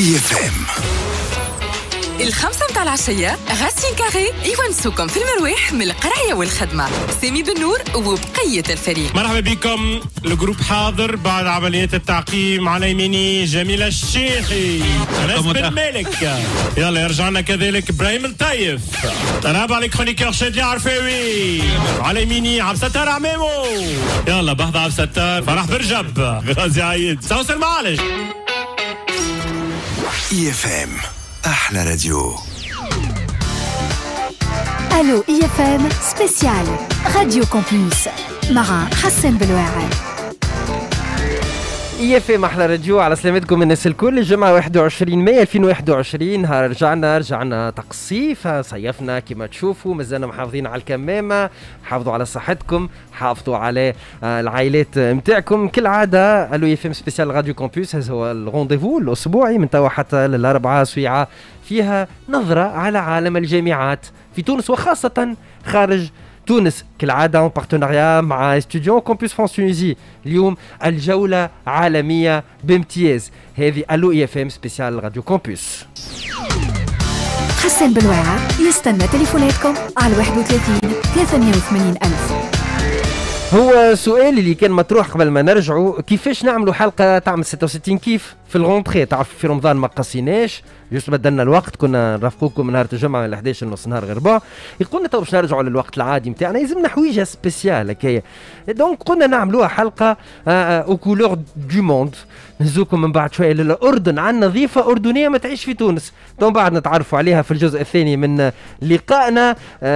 IFM. الخمسة متاع العشية غاسين كاري يونسوكم في المرويح من القرية والخدمة. سامي بن نور وبقية الفريق. مرحبا بكم. الجروب حاضر بعد عملية التعقيم. على يميني جميلة الشيخي، أنس بن مالك، يلا يرجعنا كذلك إبراهيم الطيف، ترابع لي كرونيكور شادي عرفاوي، على يميني عبد الستار عمامو، يلا بهضة عبد الستار، فرح برجب، غازي عيد، سوس المعالج. IFM أحلى راديو. الو IFM سبيسيال راديو كومبليس مع حسن بالواعر. IFM أحلى راديو. على سلامتكم الناس الكل. الجمعة 21 مايو 2021 رجعنا تقصيف، صيفنا كما تشوفوا، مازلنا محافظين على الكمامة. حافظوا على صحتكم، حافظوا على العائلات متاعكم. كالعادة الو IFM سبيسيال راديو كومبوس، هذا هو الرونديفو الأسبوعي من توا حتى للأربعاء، سويعة فيها نظرة على عالم الجامعات في تونس وخاصة خارج تونس. كالعادة en partenariat مع استوديون كومبوس فرانس تونيزي. اليوم الجولة عالمية بامتياز. هذه الو IFM سبيسيال راديو كومبوس. حسن بالواعر يستنى تليفوناتكم على 31 380 ألف. هو سؤال اللي كان مطروح قبل ما نرجعوا، كيفاش نعملوا حلقة تعمل 66 كيف في الغونتري؟ تعرف في رمضان ما قصيناش، جوست بدلنا الوقت، كنا نرافقوكم نهار الجمعة من 11 نص نهار غير ربع. يقولنا تو باش نرجعوا للوقت العادي نتاعنا، يلزمنا حويجة سبيسيال هكايا. دونك قلنا نعملوها حلقة او كولور دو موند. نهزوكم من بعد شوية للأردن، عندنا ضيفة أردنية ما تعيش في تونس، دونك بعد نتعرفوا عليها في الجزء الثاني من لقائنا.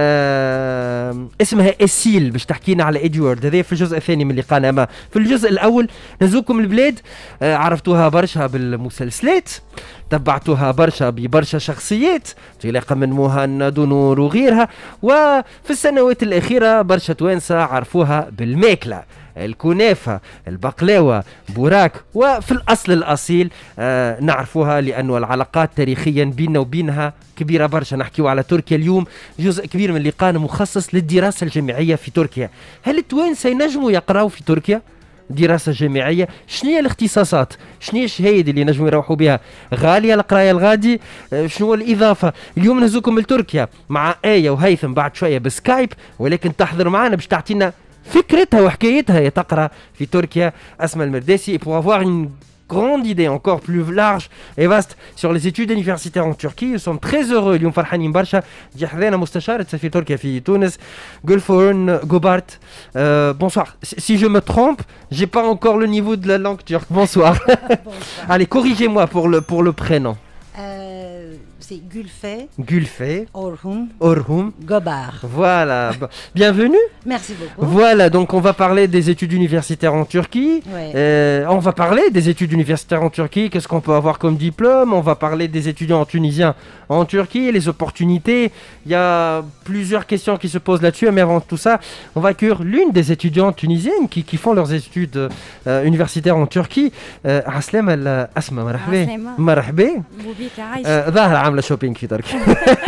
اسمها اسيل، باش تحكينا على إدوارد. هذا في الجزء الثاني من لقائنا. ما في الجزء الأول نهزوكم البلاد، عرفتوها برشا بالمسلسلات، تبعتوها برشا ببرشا شخصيات، تلاقى من مهند ونور وغيرها. وفي السنوات الأخيرة برشا توانسة عرفوها بالماكلة، الكنافة، البقلاوة، بوراك. وفي الأصل الأصيل نعرفوها لأنه العلاقات تاريخيا بيننا وبينها كبيرة برشا. نحكيو على تركيا اليوم، جزء كبير من لقاءنا مخصص للدراسة الجامعية في تركيا. هل التوانسة ينجموا يقراوا في تركيا دراسة جامعية؟ شنو هي الاختصاصات؟ شنو هي الشهايد اللي نجموا يروحوا بها؟ غالية القراية الغادي؟ شنو الإضافة؟ اليوم نهزوكم لتركيا مع آية وهيثم بعد شوية بسكايب، ولكن تحضر معنا باش تعطينا فكرتها وحكايتها هي تقرأ في تركيا. أسماء المرداسي. pour avoir une grande idée encore plus large et vaste sur les études universitaires en Turquie. Nous sommes très heureux اليوم فرحانين برشا. جي حذانا مستشارة سفير تركيا في تونس Gülfurun Gobart. Bonsoir. Si je me trompe, j'ai pas encore le niveau de la langue turque. Bonsoir. Allez, corrigez-moi pour le prénom. C'est Gülfe Orhun Gobar. Voilà. Bienvenue. Merci beaucoup. Voilà, donc on va parler des études universitaires en Turquie. Ouais. On va parler des études universitaires en Turquie. Qu'est-ce qu'on peut avoir comme diplôme? On va parler des étudiants tunisiens en Turquie, les opportunités. Il y a plusieurs questions qui se posent là-dessus. Mais avant tout ça, on va accueillir l'une des étudiantes tunisiennes qui font leurs études universitaires en Turquie. Aslem Asma, marhaba. Marhaba. ظاهر عاملة شوبينج في تركيا.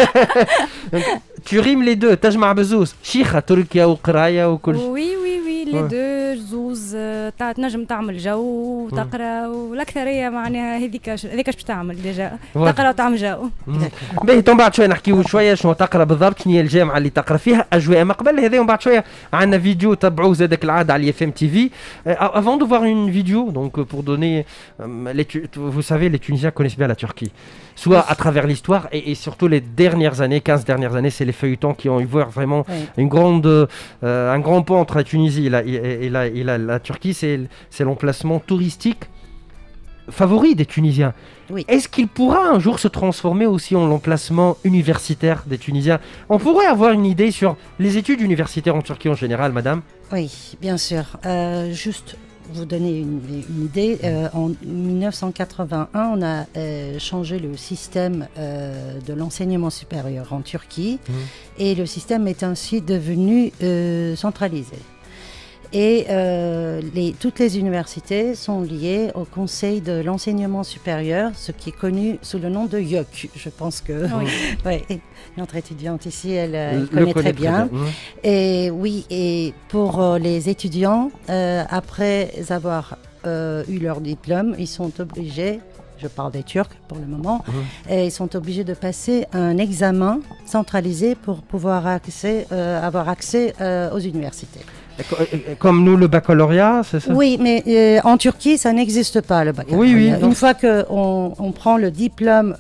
Tu rimes les deux، تجمع بزوز، شيخة تركيا وقراية وكل شيء. وي لي دو زوز. تنجم تعمل جو وتقرا، والاكثريه معناها هذيك باش تعمل ديجا تقرا وتعمل جو. باهي، تو بعد شويه نحكيو شويه شنو تقرا بالضبط، شنو هي الجامعه اللي تقرا فيها، اجواء ما قبل هذا. ومن بعد شويه عندنا فيديو تبعوه زادك العاده على IFM TV. Avant de voir une vidéo, donc pour donner, vous savez, les Tunisiens connaissent bien la Turquie, soit à travers l'histoire et surtout les dernières années, 15 dernières années, c'est les feuilletons qui ont eu vraiment un grand pont entre la Tunisie et la Turquie. C'est l'emplacement touristique favori des Tunisiens. Oui. Est-ce qu'il pourra un jour se transformer aussi en l'emplacement universitaire des Tunisiens? On pourrait avoir une idée sur les études universitaires en Turquie en général, madame? Oui, bien sûr. Juste vous donner une idée, en 1981, on a changé le système de l'enseignement supérieur en Turquie et le système est ainsi devenu centralisé. Et toutes les universités sont liées au Conseil de l'enseignement supérieur, ce qui est connu sous le nom de YÖK. Je pense que notre étudiante ici, elle connaît très bien. Et oui, et pour les étudiants, après avoir eu leur diplôme, ils sont obligés je parle des Turcs pour le moment, et ils sont obligés de passer un examen centralisé pour pouvoir avoir accès aux universités. Comme nous, le baccalauréat, c'est ça? Oui, mais en Turquie, ça n'existe pas, le baccalauréat. Oui. Une fois qu'on prend le diplôme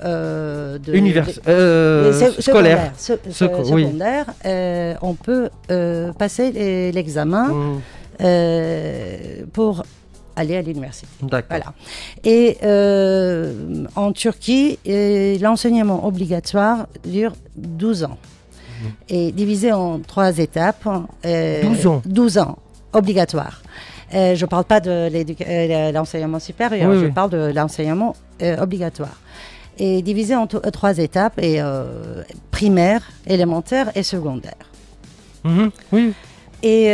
scolaire, secondaire, on peut passer l'examen pour aller à l'université. D'accord. Voilà. Et en Turquie, l'enseignement obligatoire dure 12 ans. Et divisé en 3 étapes. 12 ans. 12 ans, obligatoire. Je ne parle pas de l'enseignement supérieur, je parle de l'enseignement obligatoire. Et divisé en 3 étapes, primaire, élémentaire et secondaire. Oui. Et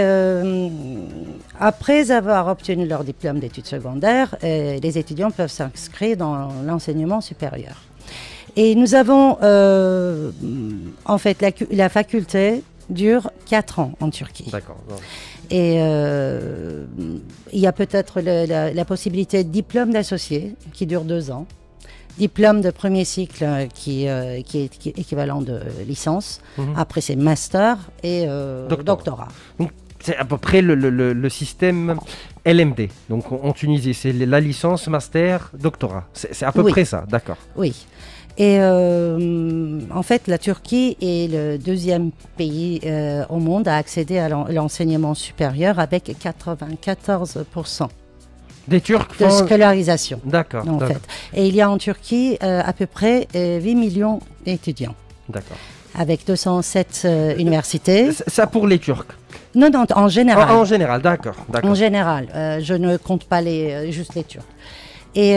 après avoir obtenu leur diplôme d'études secondaires, les étudiants peuvent s'inscrire dans l'enseignement supérieur. Et nous avons, en fait, la faculté dure 4 ans en Turquie. D'accord. Et il y a peut-être la possibilité de diplôme d'associé qui dure 2 ans. Diplôme de premier cycle qui est équivalent de licence. Après, c'est master et doctorat. Donc, c'est à peu près le système LMD. Donc, en Tunisie, c'est la licence, master, doctorat. C'est à peu près ça, d'accord. Oui. Et en fait, la Turquie est le 2e pays au monde à accéder à l'enseignement supérieur avec 94%. Des Turcs de scolarisation. D'accord. En fait. Et il y a en Turquie à peu près 8 millions d'étudiants. D'accord. Avec 207 universités. Ça pour les Turcs? Non, en général. En général, d'accord. En général. Je ne compte pas juste les Turcs. Et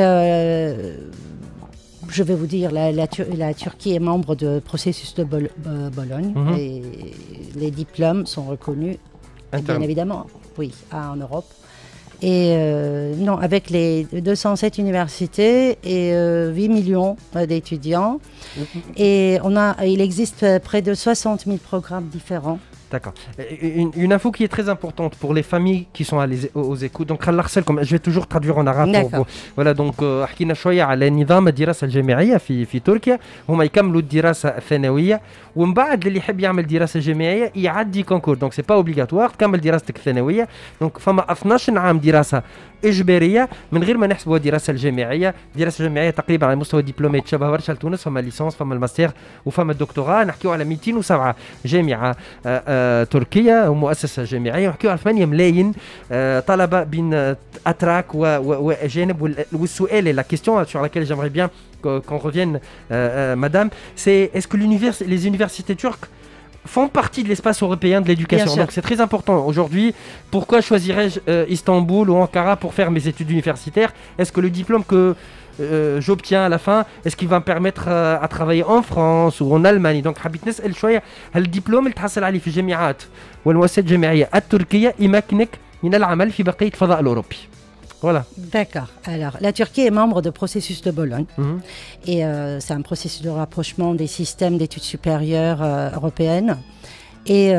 je vais vous dire, la Turquie est membre du processus de Bologne. Et les diplômes sont reconnus, bien évidemment, en Europe. Et avec les 207 universités et 8 millions d'étudiants. Et il existe près de 60 000 programmes différents. D'accord. Une info qui est très importante pour les familles qui sont aux écoutes. Donc, je vais toujours traduire en arabe. Voilà, donc, حكينا شوية على نظام الدراسة الجامعية في تركيا. هما يكملوا الدراسة الثانوية ومن بعد اللي يحب يعمل دراسة جامعية يعدي كونكور. دونك سي با اوبليغاتوار تكمل دراستك الثانوية. دونك فما 12 عام دراسة إجبارية من غير ما نحسبوا الدراسة الجامعية. الدراسة الجامعية تقريبا على مستوى دبلومات تشابه برشا لتونس. فما الليسانس، فما الماستر، وفما الدكتوراه. نحكيو على 207 جامعة تركيا ومؤسسة جامعية، ونحكيو على 8 ملايين طلبة بين أتراك وأجانب. والسؤال la question sur laquelle j'aimerais bien qu'on revienne, madame, c'est est-ce que les universités turques font partie de l'espace européen de l'éducation? Donc c'est très important. Aujourd'hui, pourquoi choisirais-je Istanbul ou Ankara pour faire mes études universitaires? Est-ce que le diplôme que j'obtiens à la fin, est-ce qu'il va me permettre à travailler en France ou en Allemagne? Donc حبيت نسأل شوية هل الدبلوم اللي تحصل عليه في الجامعات والمؤسسات الجامعية التركية يمكنك من العمل في بقية الفضاء الأوروبي؟ Voilà. D'accord. Alors, la Turquie est membre du processus de Bologne. Et c'est un processus de rapprochement des systèmes d'études supérieures européennes. Et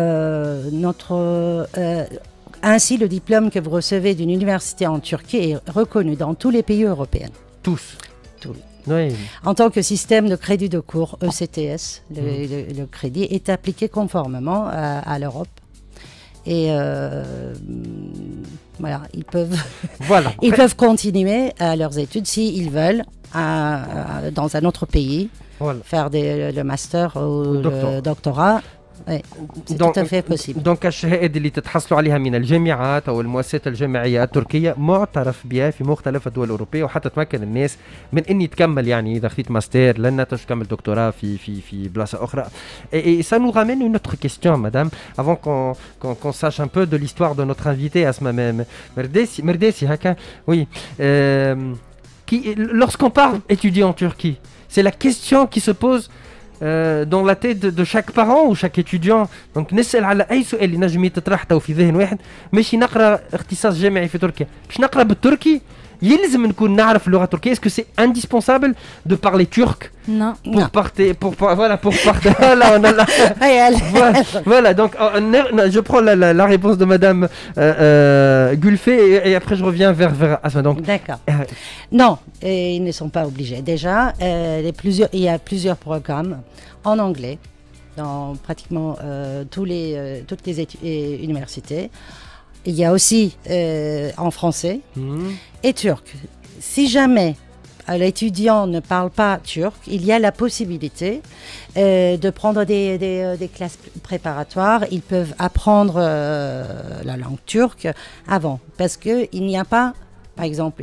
ainsi, le diplôme que vous recevez d'une université en Turquie est reconnu dans tous les pays européens. Tous. Oui. En tant que système de crédit de cours, ECTS, le crédit est appliqué conformément à l'Europe. Et voilà, ils peuvent continuer leurs études s'ils veulent dans un autre pays, faire le master ou le doctorat. Oui, c'est tout à fait possible. دونك الشهائد اللي تتحصلوا عليها من الجامعات او المؤسسات الجامعيه التركيه معترف بها في مختلف الدول الاوروبيه، وحتى تمكن الناس من اني تكمل، يعني اذا خذيت ماستر لن تكمل دكتوراه في بلاصه اخرى. Et ça nous ramène une autre question, madame, avant qu'on sache un peu de l'histoire de notre invité Asma Merdesi haka. Oui. Lorsqu'on part étudier en Turquie, c'est la question qui se pose dans la tête de chaque parent ou chaque étudiant. Donc نسأل على أي سؤال اللي نجم يتطرح تو في ذهن واحد. ماشي نقرأ اختصاص جامعي في تركيا، باش نقرأ بالتركي يلزم نكون نعرف اللغة التركية. Est-ce que c'est indispensable de parler turc Non. pour partir voilà, on a la... voilà, donc je prends la réponse de Madame Gulfé et après je reviens vers Asma. Donc d'accord. Non, ils ne sont pas obligés. Déjà, il y a plusieurs programmes en anglais dans pratiquement toutes les universités. Il y a aussi en français et turc. Si jamais l'étudiant ne parle pas turc, il y a la possibilité de prendre des classes préparatoires. Ils peuvent apprendre la langue turque avant. Parce qu'il n'y a pas, par exemple,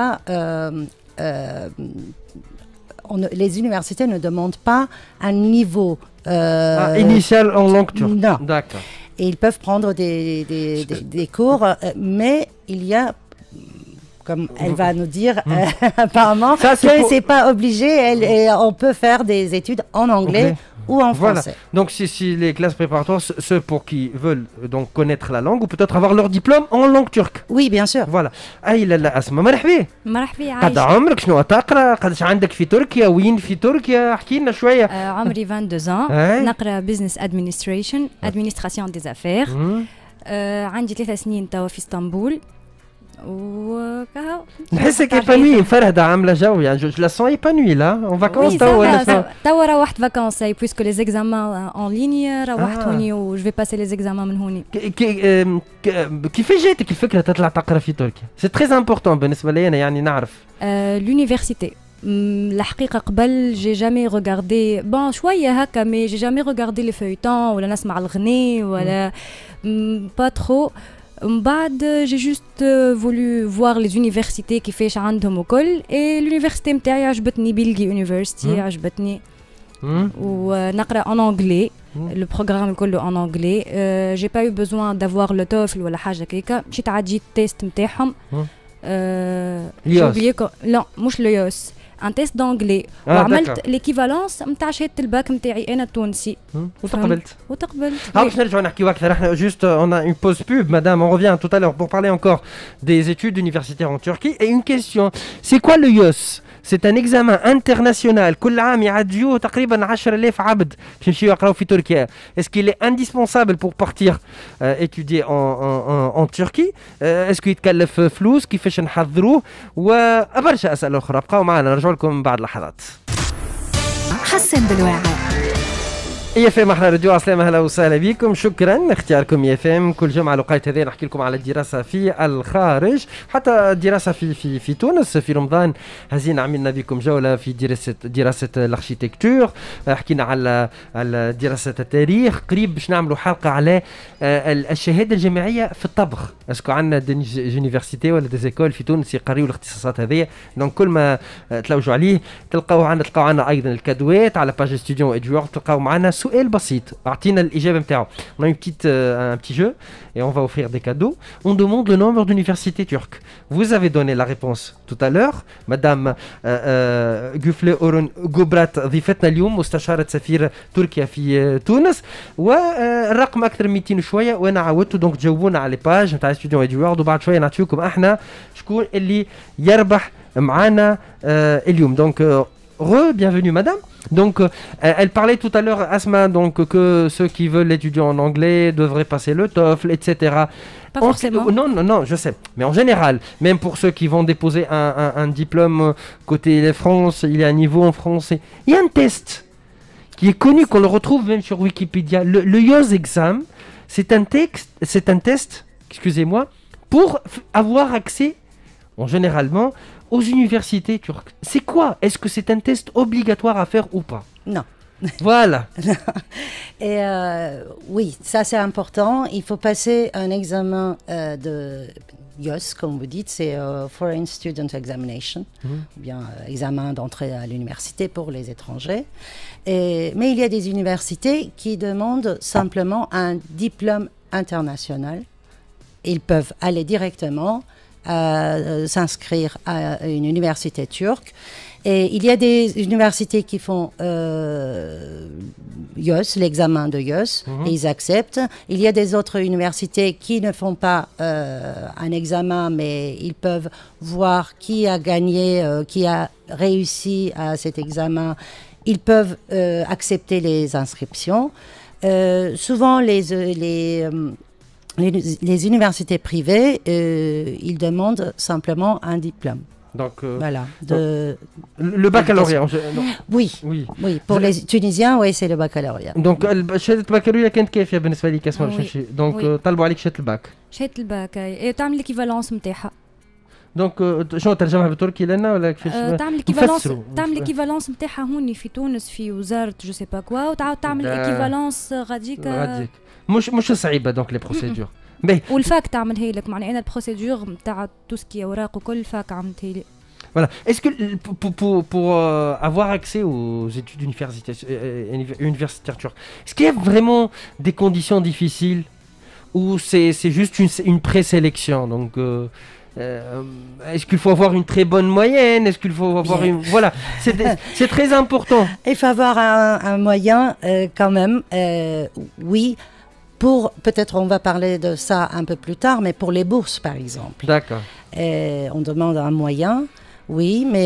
les universités ne demandent pas un niveau initial en langue turque. Non. D'accord. Et ils peuvent prendre des cours, mais il y a, comme elle va nous dire apparemment, que c'est pas obligé, on peut faire des études en anglais ou en français. Voilà. Donc si les classes préparatoires, ceux pour qui veulent donc connaître la langue ou peut-être avoir leur diplôme en langue turque. Oui, bien sûr. Voilà. لا أسماء مرحبا. مرحبا عايشة. قد عمرك شنو تقرا؟ قداش عندك في تركيا؟ وين في تركيا؟ احكي لنا شوية. عمري 22 ans. نقرا business administration, administration des affaires. عندي 3 سنين توا في اسطنبول. نحسك ايبانوي مفرهدة عاملة جو يعني جو لا سون ايبانوي لا اون فاكونس توا روحت فاكونس بويسكو لي زيكزامان اون ليني روحت هوني و جو في باسي لي زيكزامان من هوني. كيفاش جاتك الفكرة تطلع تقرا في تركيا؟ سي تري امبورطون بالنسبة لي انا يعني نعرف. لونيفرسيتي الحقيقة قبل جي جامي ريغاردي بون شوية هكا مي جي جامي ريغاردي لي فeuilletons ولا نسمع الغني ولا با ترو. بعد j'ai juste voulu voir les universités كيفاش عندهم وكل et l'université متاعي عجبتني بيلغي يونيفرسيتي عجبتني ونقرا en anglais le programme كله en anglais j'ai pas eu besoin d'avoir le TOEFL ولا حاجة كيكا مشيت عديت التيست متاعهم لا مش ليوس ان تيست دونجلي وعملت ليكيفالونس نتاع شهاده الباك نتاعي انا التونسي وتقبلت باش نرجعوا نحكيو اكثر احنا juste on a une pause pub madame on revient tout à l'heure pour parler encore des études universitaires en Turquie et une question c'est quoi le YOS c'est un examen international كل عام يعديوه تقريبا 10,000 عبد باش يمشيو يقراو في تركيا est-ce qu'il est indispensable pour partir étudier en Turquie est-ce qu'il يتكلف فلوس كيفاش نحضروه وبرشا اسئله اخرى بقاو معنا نرجع لكم بعد لحظات. حسن بالواعي EFM احنا راديو عسلامة اهلا وسهلا بكم شكرا اختياركم EFM كل جمعة الوقت هذا نحكي لكم على الدراسة في الخارج حتى الدراسة في تونس في رمضان هزين عملنا بكم جولة في دراسة الاركيتكتور حكينا على دراسة التاريخ قريب باش نعملوا حلقة على الشهادة الجامعية في الطبخ اسكو عندنا دي يونيفرسيتي ولا دي زيكول في تونس يقريوا الاختصاصات هذه دونك كل ما تلوجوا عليه تلقاو عندنا ايضا الكادوات على باج ستوديو ادجوار تلقاو معنا سؤال بسيط اعطينا الاجابه نتاعو. On a un petit jeu et on va offrir des cadeaux. On demande le nombre d'universités turques. Vous avez donné la réponse tout à l'heure. Madame Gülfle Orun Gobrat ضيفتنا اليوم مستشارة سفير تركيا في تونس والرقم اكثر من 200 وشويه وانا عودته دونك تجاوبونا على الباج نتاع ستوديو ادوارد وبعد شويه نعطيكم احنا شكون اللي يربح معنا اليوم. دونك bienvenue madame. Donc elle parlait tout à l'heure Asma donc que ceux qui veulent étudier en anglais devraient passer le TOEFL etc. Pas forcément. Non, je sais. Mais en général, même pour ceux qui vont déposer un diplôme côté France, il y a un niveau en français. Il y a un test qui est connu, qu'on le retrouve même sur Wikipédia. Le IELTS exam, c'est un test, excusez-moi, pour avoir accès, généralement, aux universités turques. C'est quoi? Est-ce que c'est un test obligatoire à faire ou pas? Non. Voilà. Et oui, ça c'est important. Il faut passer un examen de YOS, comme vous dites, c'est Foreign Student Examination, ou bien examen d'entrée à l'université pour les étrangers. Mais il y a des universités qui demandent simplement un diplôme international. Ils peuvent aller directement s'inscrire à une université turque Et il y a des universités qui font IELTS, l'examen de IELTS, et ils acceptent. Il y a des autres universités qui ne font pas un examen, mais ils peuvent voir qui a gagné, qui a réussi à cet examen. Ils peuvent accepter les inscriptions. Souvent, les universités privées, ils demandent simplement un diplôme. Donc, voilà. Le baccalauréat. Oui. Pour les Tunisiens, oui, c'est le baccalauréat. Donc, شهادة البكالوريا كانت كافية بالنسبة لك اسمها باش تمشي. دونك طلبوا عليك شهادة الباك. شهادة الباك تعمل ليكيفالونس نتاعها. دونك شنو ترجمها بالتركي لنا ولا كيفاش؟ تعمل ليكيفالونس نتاعها هوني في تونس في وزارة جو سي با كوا وتعاود تعمل ليكيفالونس غاديك. مش صعيبة دونك لي بروسيدور. والفاك تعملها لك معناها انا البروسيدور نتاع توسكي اوراق وكل الفاك عملتها لي. Voilà. Est-ce que pour avoir accès aux études universitaires turques, est-ce qu'il y a vraiment des conditions difficiles ou c'est juste une présélection? Donc, est-ce qu'il faut avoir une très bonne moyenne? Est-ce qu'il faut avoir une... Voilà, c'est très important. Il faut avoir un moyen quand même, oui. Peut-être on va parler de ça un peu plus tard, mais pour les bourses, par exemple. D'accord. On demande un moyen, oui, mais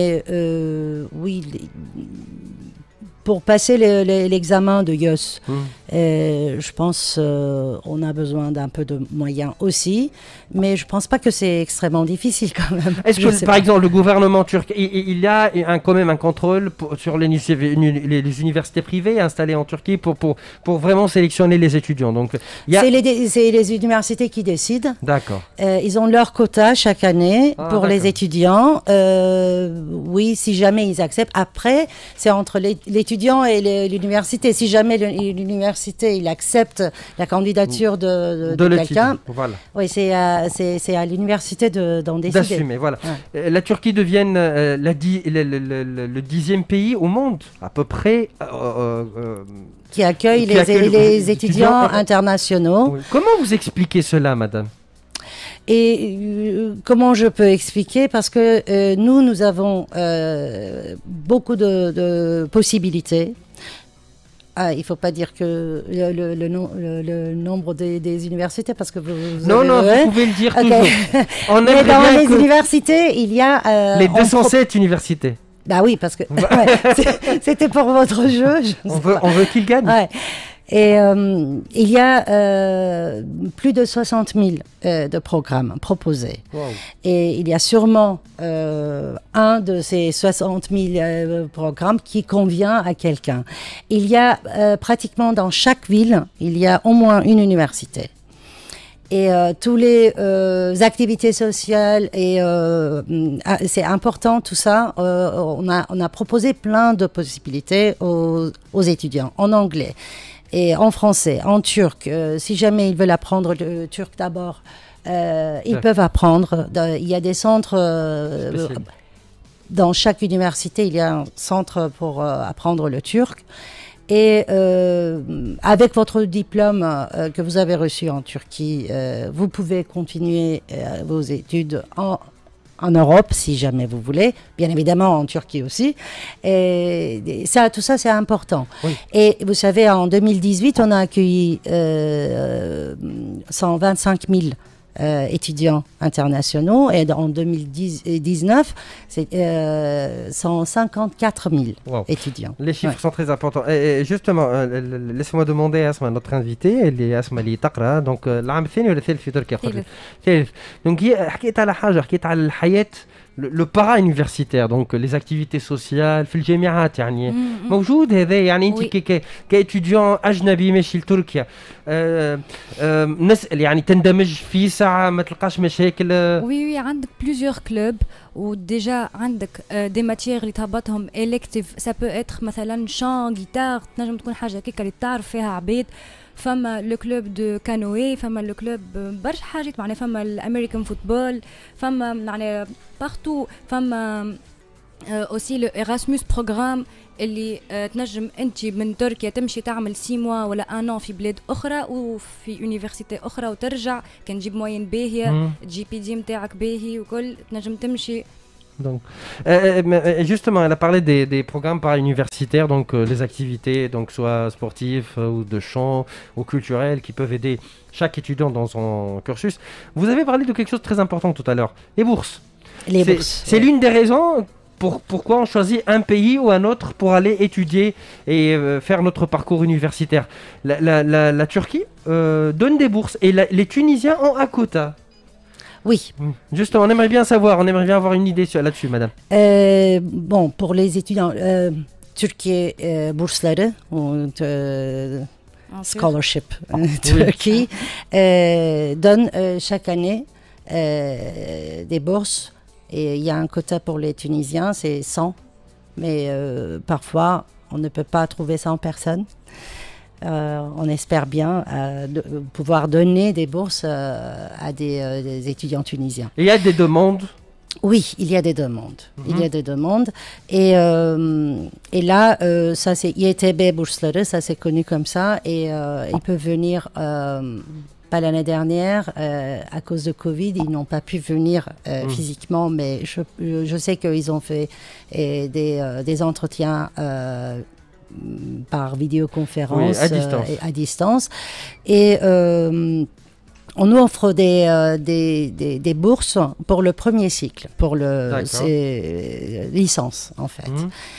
pour passer l'examen de IELTS, je pense on a besoin d'un peu de moyens aussi, mais je ne pense pas que c'est extrêmement difficile quand même. Est-ce que, par exemple, le gouvernement turc, il y a quand même un contrôle sur les universités privées installées en Turquie pour vraiment sélectionner les étudiants? Donc, c'est les universités qui décident. D'accord. Ils ont leur quota chaque année pour les étudiants. Oui, si jamais ils acceptent. Après, c'est entre l'étudiant et l'université. Si jamais l'université il accepte la candidature de quelqu'un, voilà. Oui, c'est à l'université d'en décider. D'assumer, voilà. Ouais. La Turquie devient le 10e pays au monde, à peu près, qui accueille les étudiants internationaux. Oui. Comment vous expliquez cela, madame? Et comment je peux expliquer? Parce que nous avons beaucoup de possibilités. Il ne faut pas dire que le nombre des universités, parce que vous pouvez le dire toujours. Mais dans les universités, il y a... les 207 universités. Bah oui, parce que c'était pour votre jeu. On veut qu'il gagne. Ouais. Et il y a plus de 60 000 de programmes proposés. Wow. Et il y a sûrement un de ces 60 000 programmes qui convient à quelqu'un. Il y a pratiquement dans chaque ville, il y a au moins une université. Et tous les activités sociales, et c'est important tout ça. On a proposé plein de possibilités aux étudiants en anglais. Et en français, en turc, si jamais ils veulent apprendre le turc d'abord, ils peuvent apprendre. Il y a des centres, dans chaque université, il y a un centre pour apprendre le turc. Et avec votre diplôme que vous avez reçu en Turquie, vous pouvez continuer vos études en Europe, si jamais vous voulez, bien évidemment en Turquie aussi. Et ça, tout ça, c'est important. Oui. Et vous savez, en 2018, on a accueilli 125 000 étudiants internationaux, et en 2019, c'est 154 000 étudiants. Les chiffres sont très importants. Et justement, laissez-moi demander à notre invité, اللي اسمها لي تقرا دونك العام الثاني ولا الثالث في تركيا؟ ثالث. دونك هي حكيت على حاجه، حكيت على الحياه le para-universitaire, donc les activités sociales في الجامعات يعني موجود هذا يعني انت كايتيديون اجنبي ماشي لتركيا نسال يعني تندمج في ساعه ما تلقاش مشاكل؟ وي عندك بليزيور كلوب وديجا عندك دي ماتيير اللي تهبطهم الكتيف سا بو اتر مثلا شان جيتار تنجم تكون حاجه كيكا اللي تعرف فيها عبيد فما لو كلوب دو كانوي فما لو كلوب برشا حاجات معناها فما الامريكان فوتبول فما معناها بارتو فما اوسي لو ايراسموس بروغرام اللي تنجم انت من تركيا تمشي تعمل 6 موا ولا 1 an في بلاد اخرى وفي يونيفرسيتي اخرى وترجع كان تجيب موين باهيه الجي بي دي نتاعك باهي وكل تنجم تمشي Donc, justement, elle a parlé des programmes para-universitaires, donc les activités, donc soit sportives ou de chant ou culturelles, qui peuvent aider chaque étudiant dans son cursus. Vous avez parlé de quelque chose de très important tout à l'heure, les bourses. C'est l'une des raisons pourquoi on choisit un pays ou un autre pour aller étudier et faire notre parcours universitaire. La Turquie donne des bourses et les Tunisiens ont un quota. Oui. Justement, on aimerait bien savoir, on aimerait bien avoir une idée là-dessus, madame. Bon, pour les étudiants, Türkiye bursları, scholarship Turquie, donne chaque année des bourses. Et il y a un quota pour les Tunisiens, c'est 100. Mais parfois, on ne peut pas trouver 100 personnes. On espère bien pouvoir donner des bourses à des étudiants tunisiens. Il y a des demandes? Oui, il y a des demandes. Il y a des demandes. Et là, ça c'est YTB Bursları, ça c'est connu comme ça. Et ils peuvent venir, pas l'année dernière, à cause de Covid, ils n'ont pas pu venir physiquement, mais je sais qu'ils ont fait des entretiens par vidéoconférence, à distance. Et on nous offre des bourses pour le premier cycle, pour licence en fait.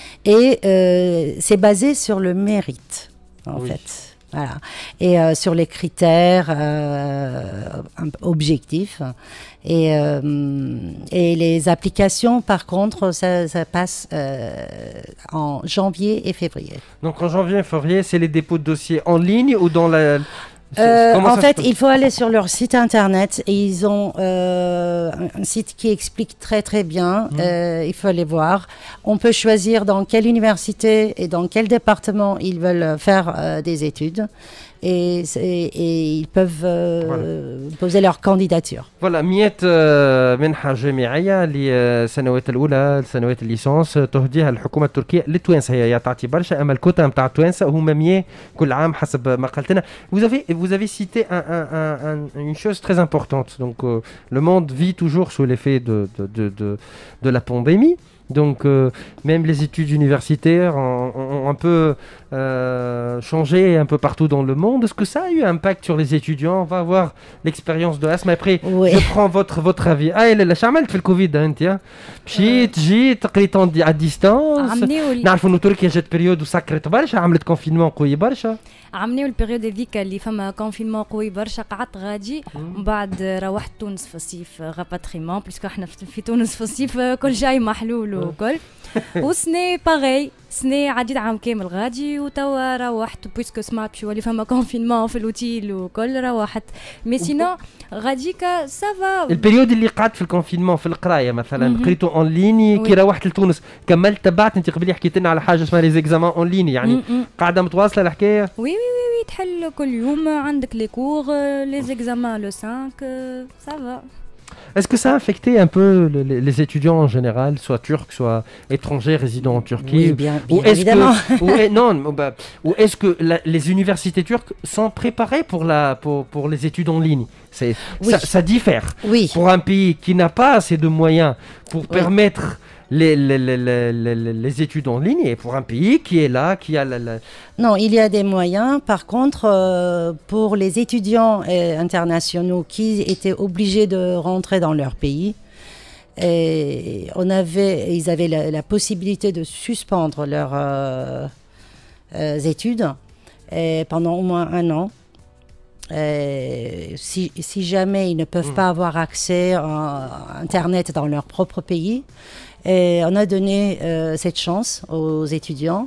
Et c'est basé sur le mérite en fait. Voilà. Et sur les critères objectifs. Et les applications, par contre, ça passe en janvier et février. Donc en janvier et février, c'est les dépôts de dossiers en ligne ou dans la... En fait, il faut aller sur leur site internet et ils ont un site qui explique très très bien. Il faut aller voir. On peut choisir dans quelle université et dans quel département ils veulent faire des études. Et ils peuvent poser leur candidature. Voilà, 100 منحة جامعية للسنوات الأولى لسنوات الليسانس تهديها الحكومة التركية للتوانسة. هي تعطي برشا، أما الكوتا نتاع التوانسة هما 100 كل عام حسب ما قلت لنا. Vous avez cité une chose très importante. Donc le monde vit toujours sous l'effet de la pandémie. Donc même les études universitaires ont un peu changé un peu partout dans le monde. Est-ce que ça a eu un impact sur les étudiants? On va voir l'expérience de Asma. Après, je prends votre avis. لا شو عملت في الكوفيد انت؟ مشيت جيت قريت à distance. نعرفوا انه تركيا جات بيريود وسكرت برشا، عملت كونفينمون قوي برشا. عملوا البيريود هذيك اللي فما كونفينمون قوي برشا، قعدت غادي من بعد روحت تونس في الصيف غاباتريمون، باسكو احنا في تونس في الصيف كل شيء محلول وكل. وسني باغي سني عديت عام كامل غادي وتوا روحت بويسكو سمعت شو اللي فما كونفينمون في الاوتيل وكل روحت. مي سينو غاديكا سافا. البريود اللي قعدت في الكونفينمون في القرايه مثلا قريتو اون ليني، كي روحت لتونس كملت تبعت. انت قبل حكيت لنا على حاجه اسمها لي زيكزامان اون ليني، يعني قاعده متواصله الحكايه. وي تحل كل يوم، عندك لي كور لي زيكزامان لو 5 سافا. Est-ce que ça a affecté un peu les étudiants en général, soit turcs, soit étrangers résidant en Turquie? Oui, bien évidemment. Ou est-ce que les universités turques sont préparées pour les études en ligne? Ça diffère. Oui. Pour un pays qui n'a pas assez de moyens pour permettre les études en ligne, et pour un pays qui est là, qui a Non, il y a des moyens. Par contre, pour les étudiants internationaux qui étaient obligés de rentrer dans leur pays, ils avaient la possibilité de suspendre leurs études pendant au moins 1 an. Si jamais ils ne peuvent pas avoir accès à Internet dans leur propre pays, et on a donné cette chance aux étudiants.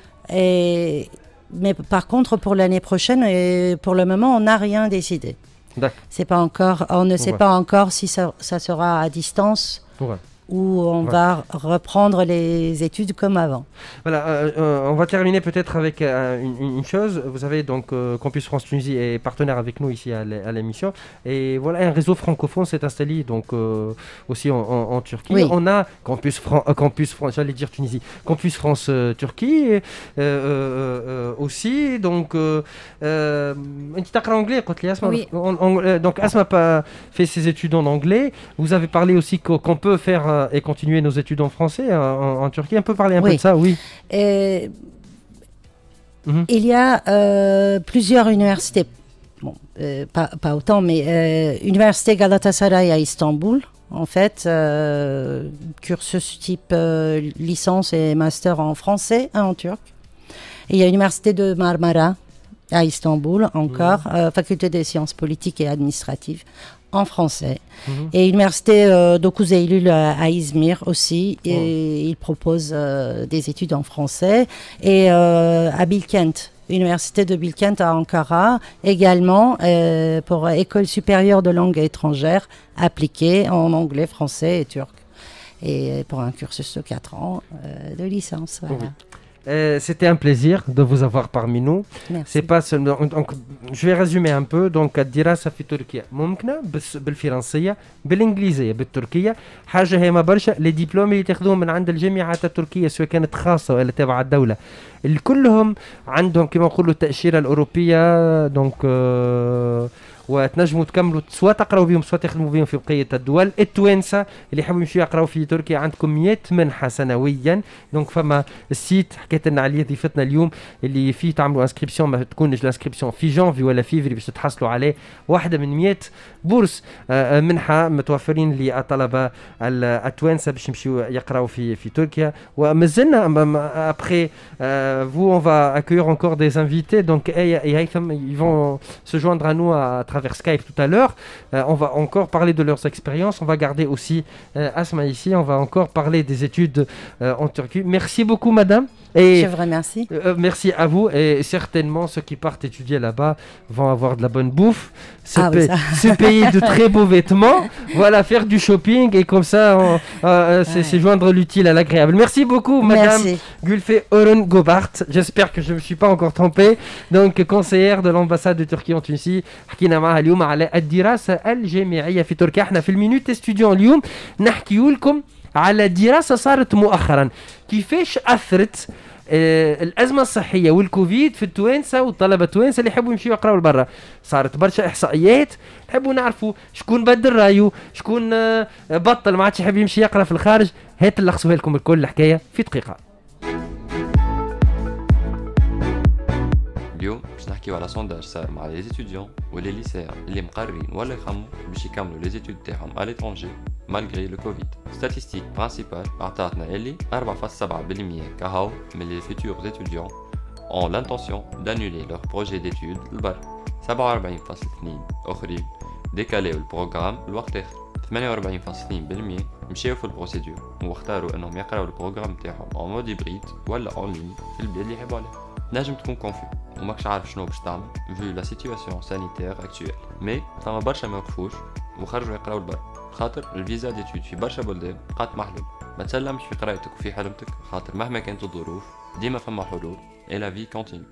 Mais par contre, pour l'année prochaine, pour le moment, on n'a rien décidé. C'est pas encore, on ne sait pas encore si ça sera à distance. Où on va reprendre les études comme avant. Voilà, on va terminer peut-être avec une chose. Vous savez, donc Campus France Tunisie est partenaire avec nous ici à l'émission. Et voilà, un réseau francophone s'est installé donc aussi en Turquie. Oui. On a Campus France, j'allais dire Tunisie, Campus France Turquie aussi. Donc, oui. Donc Asma fait ses études en anglais. Vous avez parlé aussi qu'on peut faire et continuer nos études en français en Turquie. On peut parler un peu de ça, oui. Il y a plusieurs universités. Bon, pas autant, mais Université Galatasaray à Istanbul, en fait, cursus type licence et master en français et en turc. Et il y a l'Université de Marmara à Istanbul, encore, faculté des sciences politiques et administratives, en français. Et l'Université d'Okuz Eylül à Izmir aussi, et il propose des études en français. Et à Bilkent, Université de Bilkent à Ankara, également pour École supérieure de langue étrangère appliquée en anglais, français et turc. Et pour un cursus de 4 ans de licence. Voilà. C'était un plaisir de vous avoir parmi nous. Merci. C'est pas seulement. Donc, je vais résumer un peu. Donc, الدراسة في تركيا ممكنة بس بالفرنسية بالإنجليزية بالتركية حاجة هي ما برشا لي ديبلوم اللي تاخذوهم من عند الجامعات التركية سواء كانت خاصة ولا تابعة الدولة كلهم عندهم كما نقولوا التأشيرة الأوروبية دونك وتنجموا تكملوا سواء تقراوا بهم سواء تخدموا بهم في بقيه الدول. التوانسه اللي يحبوا يمشوا يقراوا في تركيا عندكم 100 منحه سنويا. دونك فما السيت حكيت لنا عليه ضيفتنا اليوم اللي فيه تعملوا انسكريبسيون ما تكونش الانسكريبسيون في جانفي ولا فيفري باش تحصلوا عليه واحده من 100 بورس منحه متوفرين للطلبه التوانسه باش يمشوا يقراوا في تركيا. ومازلنا après vous on va accueillir encore des invités donc et Haytham ils vont se joindre à nous à travers Skype tout à l'heure. On va encore parler de leurs expériences. On va garder aussi Asma ici. On va encore parler des études en Turquie. Merci beaucoup, madame. Et je vous remercie. Merci à vous. Et certainement, ceux qui partent étudier là-bas vont avoir de la bonne bouffe, se payer de très beaux vêtements. Voilà, faire du shopping. Et comme ça, c'est joindre l'utile à l'agréable. Merci beaucoup, madame Gülfe Orun Gobart. J'espère que je ne me suis pas encore trompé. Donc, conseillère de l'ambassade de Turquie en Tunisie. حكينا معها اليوم على الدراسة الجامعية في تركيا. احنا في المينوت ستوديو اليوم نحكي لكم على دراسة صارت مؤخرا كيفاش أثرت الأزمة الصحية والكوفيد في التوانسة والطلبة التوانسة اللي يحبوا يمشيوا يقراوا لبرا. صارت برشا إحصائيات نحبوا نعرفوا شكون بدل رايو شكون بطل ما عادش يحب يمشي يقرا في الخارج. هات نلخصوها لكم الكل الحكاية في دقيقة. اليوم باش نحكيو على سونداج صار مع لي ستوديون ولي ليسيان اللي مقررين ولا يخموا باش يكملوا لي زيتود تاعهم على ليترونجي مالغري لو كوفيد. ستاتيستيك برينسيبال عطاتنا اللي 4.7% كهو من لي فيتور ستوديون اون لانتونسيون دانولي لور بروجي ديتود للبر. 47.2 اخرين ديكاليو البروغرام لوقت اخر. 48.2% مشاو في البروسيدور واختاروا انهم يقراو البروغرام تاعهم اون مود هيبريد ولا اون لين في البلاد اللي يحبوا عليه. نجم تكون كونفيو وماكش عارف شنو باش تعمل vu la situation sanitaire actuelle. مي فما برشا ما وقفوش وخرجوا يقراو البر خاطر الفيزا ديتود في برشا بلدان بقات محلول. ما تسلمش في قرايتك وفي حلمتك خاطر مهما كانت الظروف ديما فما حلول. et la vie continue.